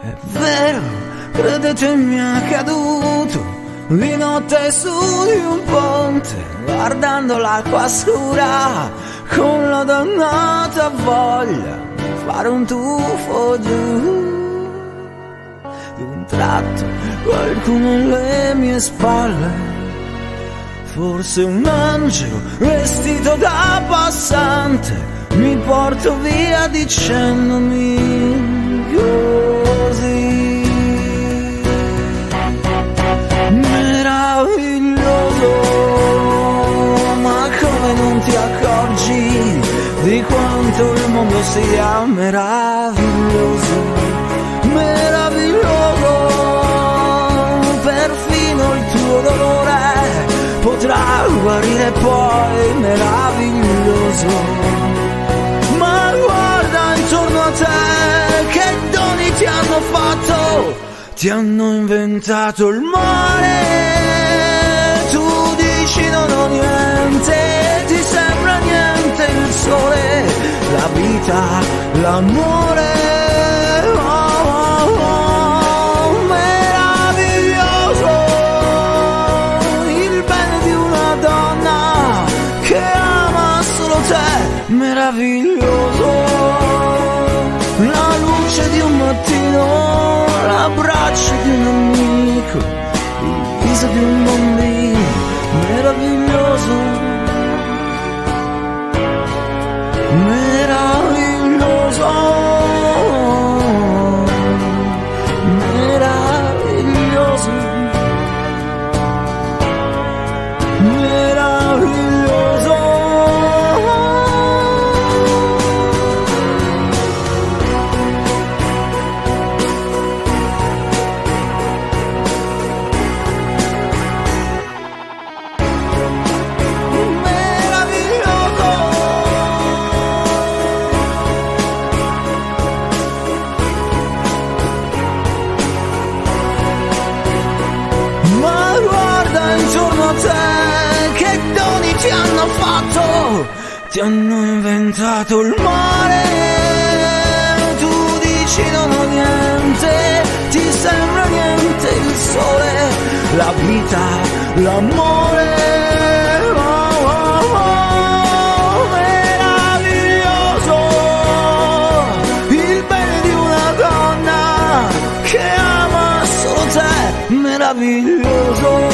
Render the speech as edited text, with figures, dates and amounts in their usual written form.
È vero, credetemi, è accaduto di notte su di un ponte, guardando l'acqua scura, con la dannata voglia di fare un tuffo giù. D'un tratto qualcuno alle mie spalle, forse un angelo vestito da passante, mi porto via dicendomi così. Meraviglioso, ma come non ti accorgi di quanto il mondo sia meraviglioso, meraviglioso, perfino il tuo dolore potrà guarire poi, meraviglioso. Ma guarda intorno a te, che doni ti hanno fatto, ti hanno inventato il mare, tu dici non ho niente, ti sembra niente il sole, la vita, l'amore, oh, oh, oh, meraviglioso, il bene di una donna che ama solo te, meraviglioso, la luce di un mattino, l'abbraccio di un amico, il viso di un bambino, meraviglioso, meraviglioso, meraviglioso, meraviglioso. Che doni ti hanno fatto, ti hanno inventato il mare, tu dici non ho niente, ti sembra niente il sole, la vita, l'amore, oh, oh, oh, meraviglioso, il bene di una donna che ama solo te, meraviglioso.